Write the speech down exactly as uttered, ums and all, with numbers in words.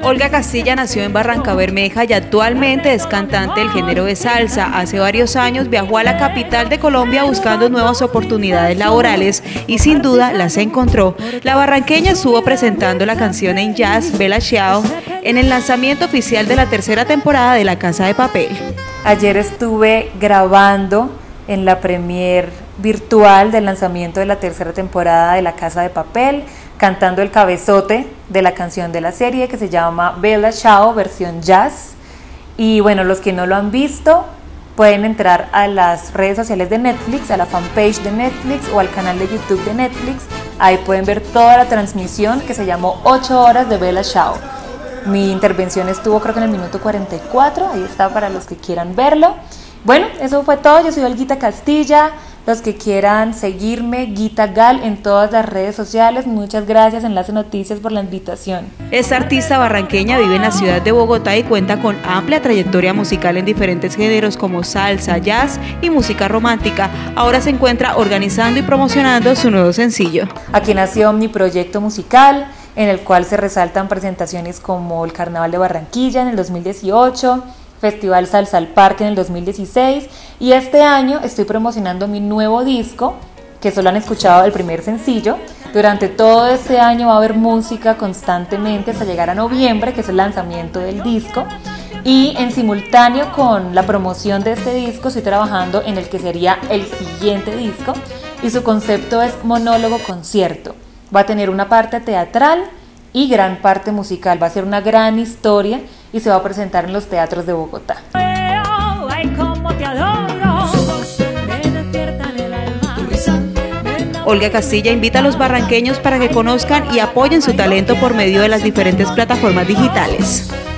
Olga Castilla nació en Barrancabermeja y actualmente es cantante del género de salsa. Hace varios años viajó a la capital de Colombia buscando nuevas oportunidades laborales y sin duda las encontró. La barranqueña estuvo presentando la canción en jazz Bella Ciao en el lanzamiento oficial de la tercera temporada de La Casa de Papel. Ayer estuve grabando en la premier virtual del lanzamiento de la tercera temporada de La Casa de Papel, cantando el cabezote de la canción de la serie que se llama Bella Ciao versión jazz. Y bueno, los que no lo han visto pueden entrar a las redes sociales de Netflix, a la fanpage de Netflix o al canal de YouTube de Netflix. Ahí pueden ver toda la transmisión que se llamó ocho horas de Bella Ciao. Mi intervención estuvo creo que en el minuto cuarenta y cuatro, ahí está para los que quieran verlo. Bueno, eso fue todo. Yo soy Olguita Castilla. Los que quieran seguirme, Guita Gal, en todas las redes sociales. Muchas gracias, Enlace Noticias, por la invitación. Esta artista barranqueña vive en la ciudad de Bogotá y cuenta con amplia trayectoria musical en diferentes géneros como salsa, jazz y música romántica. Ahora se encuentra organizando y promocionando su nuevo sencillo. Aquí nació mi proyecto musical, en el cual se resaltan presentaciones como el Carnaval de Barranquilla en el dos mil dieciocho, Festival Salsa al Parque en el dos mil dieciséis, y este año estoy promocionando mi nuevo disco, que solo han escuchado el primer sencillo. Durante todo este año va a haber música constantemente hasta llegar a noviembre, que es el lanzamiento del disco, y en simultáneo con la promoción de este disco estoy trabajando en el que sería el siguiente disco, y su concepto es monólogo concierto. Va a tener una parte teatral y gran parte musical, va a ser una gran historia y se va a presentar en los teatros de Bogotá. Olga Castilla invita a los barranqueños para que conozcan y apoyen su talento por medio de las diferentes plataformas digitales.